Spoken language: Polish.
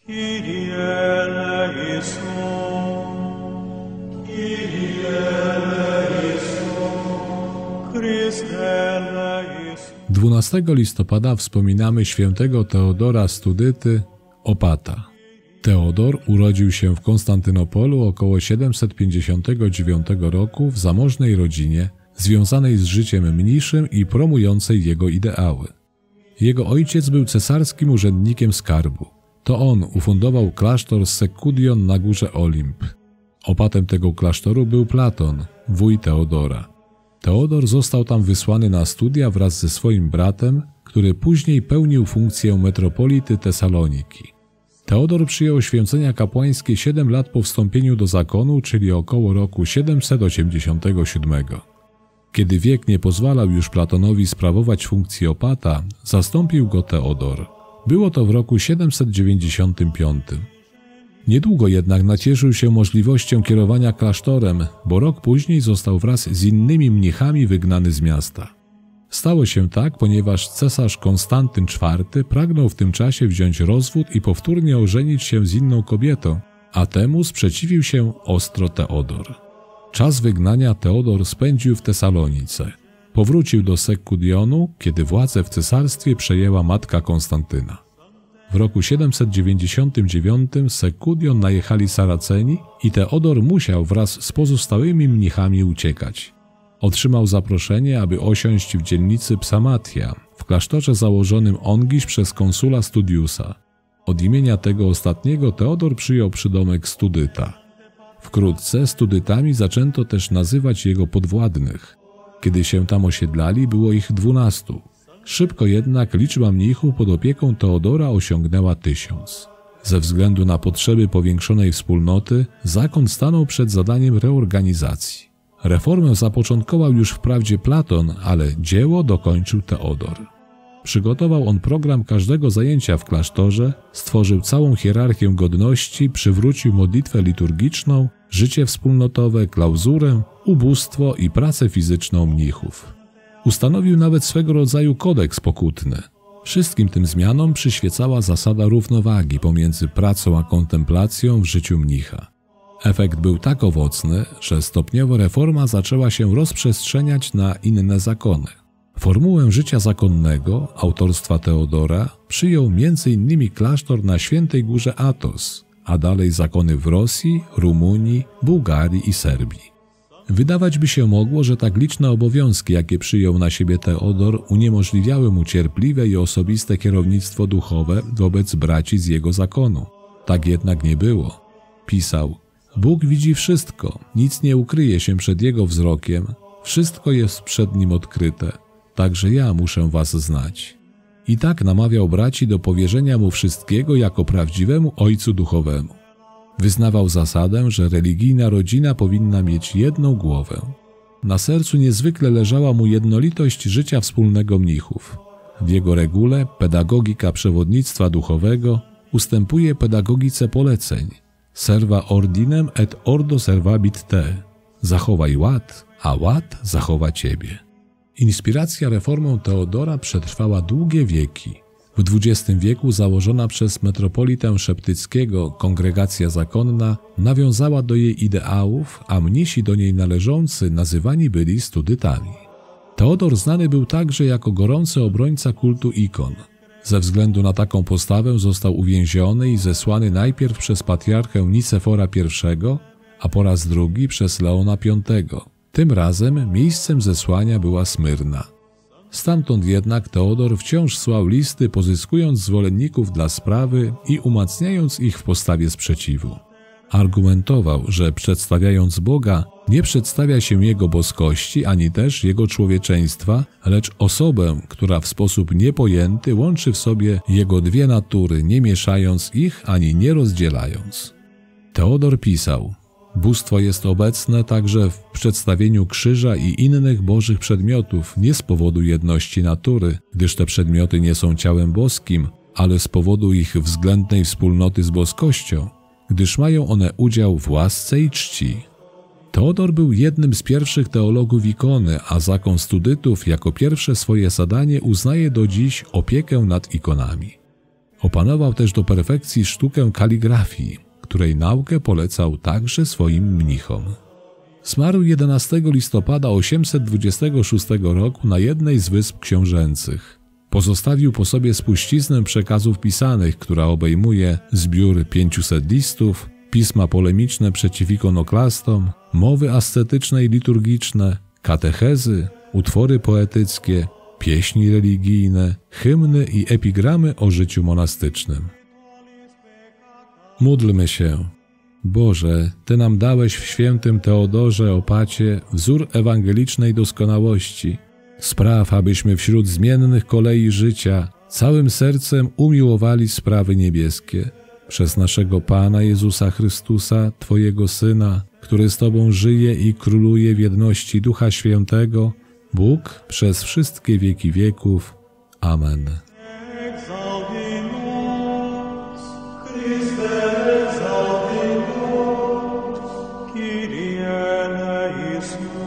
Kyrie eleison, Kyrie eleison, Chryste eleison. 12 listopada wspominamy świętego Teodora Studyty, opata. Teodor urodził się w Konstantynopolu około 759 roku w zamożnej rodzinie, związanej z życiem mniszym i promującej jego ideały. Jego ojciec był cesarskim urzędnikiem skarbu. To on ufundował klasztor Sekudion na górze Olimp. Opatem tego klasztoru był Platon, wuj Teodora. Teodor został tam wysłany na studia wraz ze swoim bratem, który później pełnił funkcję metropolity Tesaloniki. Teodor przyjął święcenia kapłańskie 7 lat po wstąpieniu do zakonu, czyli około roku 787. Kiedy wiek nie pozwalał już Platonowi sprawować funkcji opata, zastąpił go Teodor. Było to w roku 795. Niedługo jednak nacieszył się możliwością kierowania klasztorem, bo rok później został wraz z innymi mnichami wygnany z miasta. Stało się tak, ponieważ cesarz Konstantyn IV pragnął w tym czasie wziąć rozwód i powtórnie ożenić się z inną kobietą, a temu sprzeciwił się ostro Teodor. Czas wygnania Teodor spędził w Tesalonice. Powrócił do Sekudionu, kiedy władzę w cesarstwie przejęła matka Konstantyna. W roku 799 Sekudion najechali Saraceni i Teodor musiał wraz z pozostałymi mnichami uciekać. Otrzymał zaproszenie, aby osiąść w dzielnicy Psamatia, w klasztorze założonym ongiś przez konsula Studiusa. Od imienia tego ostatniego Teodor przyjął przydomek Studyta. Wkrótce Studytami zaczęto też nazywać jego podwładnych. Kiedy się tam osiedlali, było ich 12. Szybko jednak liczba mnichów pod opieką Teodora osiągnęła 1000. Ze względu na potrzeby powiększonej wspólnoty, zakon stanął przed zadaniem reorganizacji. Reformę zapoczątkował już wprawdzie Platon, ale dzieło dokończył Teodor. Przygotował on program każdego zajęcia w klasztorze, stworzył całą hierarchię godności, przywrócił modlitwę liturgiczną, życie wspólnotowe, klauzurę, ubóstwo i pracę fizyczną mnichów. Ustanowił nawet swego rodzaju kodeks pokutny. Wszystkim tym zmianom przyświecała zasada równowagi pomiędzy pracą a kontemplacją w życiu mnicha. Efekt był tak owocny, że stopniowo reforma zaczęła się rozprzestrzeniać na inne zakony. Formułę życia zakonnego, autorstwa Teodora, przyjął m.in. klasztor na Świętej Górze Athos, a dalej zakony w Rosji, Rumunii, Bułgarii i Serbii. Wydawać by się mogło, że tak liczne obowiązki, jakie przyjął na siebie Teodor, uniemożliwiały mu cierpliwe i osobiste kierownictwo duchowe wobec braci z jego zakonu. Tak jednak nie było. Pisał: Bóg widzi wszystko, nic nie ukryje się przed Jego wzrokiem, wszystko jest przed Nim odkryte, także ja muszę was znać. I tak namawiał braci do powierzenia mu wszystkiego jako prawdziwemu ojcu duchowemu. Wyznawał zasadę, że religijna rodzina powinna mieć jedną głowę. Na sercu niezwykle leżała mu jednolitość życia wspólnego mnichów. W jego regule pedagogika przewodnictwa duchowego ustępuje pedagogice poleceń. Serva ordinem et ordo servabit te. Zachowaj ład, a ład zachowa ciebie. Inspiracja reformą Teodora przetrwała długie wieki. W XX wieku założona przez metropolitę szeptyckiego kongregacja zakonna nawiązała do jej ideałów, a mnisi do niej należący nazywani byli studytami. Teodor znany był także jako gorący obrońca kultu ikon. Ze względu na taką postawę został uwięziony i zesłany najpierw przez patriarchę Nicefora I, a po raz drugi przez Leona V. Tym razem miejscem zesłania była Smyrna. Stamtąd jednak Teodor wciąż słał listy, pozyskując zwolenników dla sprawy i umacniając ich w postawie sprzeciwu. Argumentował, że przedstawiając Boga, nie przedstawia się Jego boskości, ani też Jego człowieczeństwa, lecz osobę, która w sposób niepojęty łączy w sobie Jego dwie natury, nie mieszając ich ani nie rozdzielając. Teodor pisał: Bóstwo jest obecne także w przedstawieniu krzyża i innych bożych przedmiotów nie z powodu jedności natury, gdyż te przedmioty nie są ciałem boskim, ale z powodu ich względnej wspólnoty z boskością, gdyż mają one udział w łasce i czci. Teodor był jednym z pierwszych teologów ikony, a zakon studytów jako pierwsze swoje zadanie uznaje do dziś opiekę nad ikonami. Opanował też do perfekcji sztukę kaligrafii, której naukę polecał także swoim mnichom. Zmarł 11 listopada 826 roku na jednej z Wysp Książęcych. Pozostawił po sobie spuściznę przekazów pisanych, która obejmuje zbiór 500 listów, pisma polemiczne przeciw ikonoklastom, mowy ascetyczne i liturgiczne, katechezy, utwory poetyckie, pieśni religijne, hymny i epigramy o życiu monastycznym. Módlmy się. Boże, Ty nam dałeś w świętym Teodorze Opacie wzór ewangelicznej doskonałości. Spraw, abyśmy wśród zmiennych kolei życia całym sercem umiłowali sprawy niebieskie. Przez naszego Pana Jezusa Chrystusa, Twojego Syna, który z Tobą żyje i króluje w jedności Ducha Świętego, Bóg przez wszystkie wieki wieków. Amen. Exaltimus, Christe exaltimus, Kyrie eleison.